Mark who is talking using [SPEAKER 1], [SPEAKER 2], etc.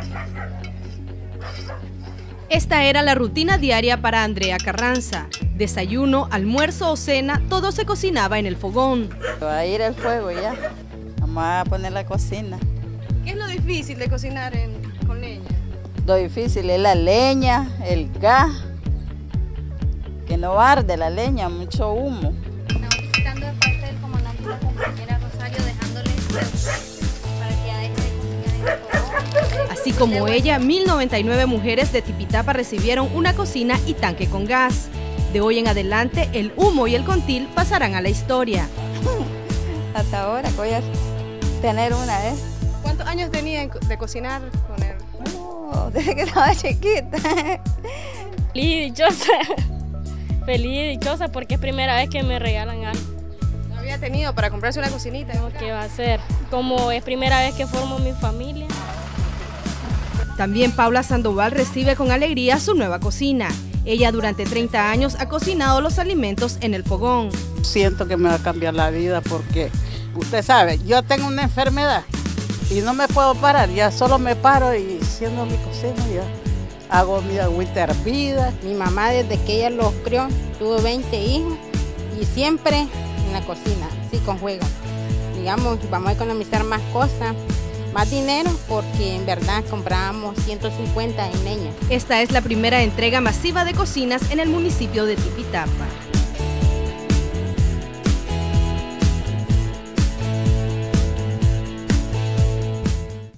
[SPEAKER 1] Esta era la rutina diaria para Andrea Carranza. Desayuno, almuerzo o cena, todo se cocinaba en el fogón.
[SPEAKER 2] Va a ir el fuego ya. Vamos a poner la cocina.
[SPEAKER 1] ¿Qué es lo difícil de cocinar con leña?
[SPEAKER 2] Lo difícil es la leña, el gas, que no arde la leña, mucho humo.
[SPEAKER 3] Estamos visitando de parte del comandante y la compañera Rosario, dejándole para que a este cocinar en el fogón.
[SPEAKER 1] Así como ella, 1099 mujeres de Tipitapa recibieron una cocina y tanque con gas. De hoy en adelante, el humo y el contil pasarán a la historia.
[SPEAKER 2] Hasta ahora voy a tener una vez.
[SPEAKER 1] ¿Cuántos años tenía de cocinar con él?
[SPEAKER 2] Desde que estaba chiquita.
[SPEAKER 4] Feliz y dichosa porque es primera vez que me regalan algo.
[SPEAKER 1] ¿No había tenido para comprarse una cocinita?
[SPEAKER 4] ¿Qué va a ser? Como es primera vez que formo mi familia.
[SPEAKER 1] También Paula Sandoval recibe con alegría su nueva cocina. Ella durante 30 años ha cocinado los alimentos en el fogón.
[SPEAKER 5] Siento que me va a cambiar la vida porque, usted sabe, yo tengo una enfermedad y no me puedo parar, ya solo me paro y siendo mi cocina ya hago mi agüita hervida.
[SPEAKER 6] Mi mamá desde que ella los crió tuvo 20 hijos y siempre en la cocina, sí, con juego. Digamos, vamos a economizar más cosas, más dinero, porque en verdad comprábamos 150 en leña.
[SPEAKER 1] Esta es la primera entrega masiva de cocinas en el municipio de Tipitapa.